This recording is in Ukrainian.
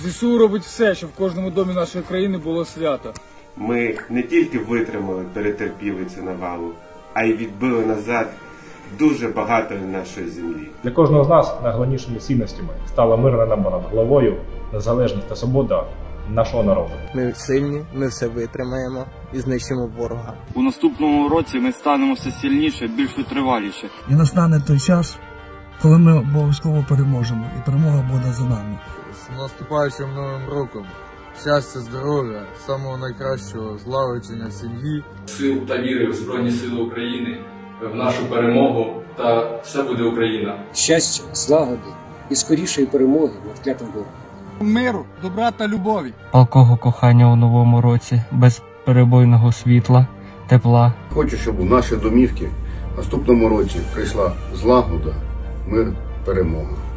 ЗСУ робить все, щоб в кожному домі нашої країни було свято. Ми не тільки витримали, перетерпіли цю навалу, а й відбили назад дуже багато нашої землі. Для кожного з нас найголовнішими цінностями стала мирне небо над головою, незалежність та свобода нашого народу. Ми сильні, ми все витримаємо і знищимо ворога. У наступному році ми станемо все сильніше, більш витриваліше. І настане той час, коли ми обов'язково переможемо, і перемога буде за нами. З наступаючим Новим роком! Щастя, здоров'я, самого найкращого, злагодження в сім'ї. Сил та віри в Збройні Сили України, в нашу перемогу, та все буде Україна. Щастя, злагоди і скорішої перемоги над клятим ворогом. Миру, добра та любові. Палкого кохання у новому році, безперебойного світла, тепла. Хочу, щоб у наші домівки в наступному році прийшла злагода, мир, перемога.